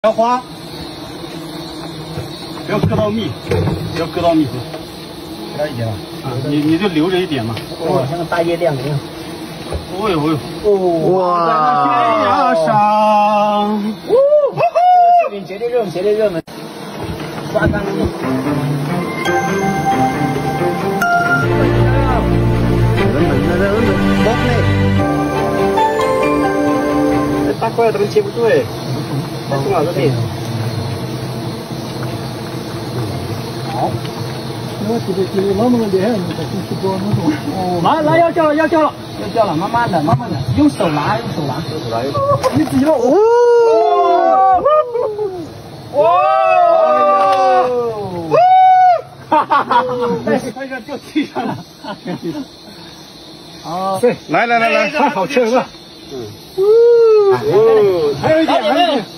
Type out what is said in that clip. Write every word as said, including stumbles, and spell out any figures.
要花，不要搁到密，不要搁到密合。 搁一点了啊，你你就留着一点嘛。 哦，像个大叶亮铃。 哦呦哦呦！ 哦， 哇，在那天涯上， 哦，这个视频绝对热门，绝对热门。刷干净。人们那人们忙嘞，这大块都接不住哎。 在中老这里。好， 我这个这个老猛厉害，你可进去多那种。 哦，来来要叫了要叫了要叫了，慢慢的慢慢的，用手拿用手拿。用手拿用。 你自己了。哦。 哇！哈哈哈！ 但是它要掉地上了。 哦， 对， 来来来来， 太好吃了。 嗯。哦，还有一点，还有一点。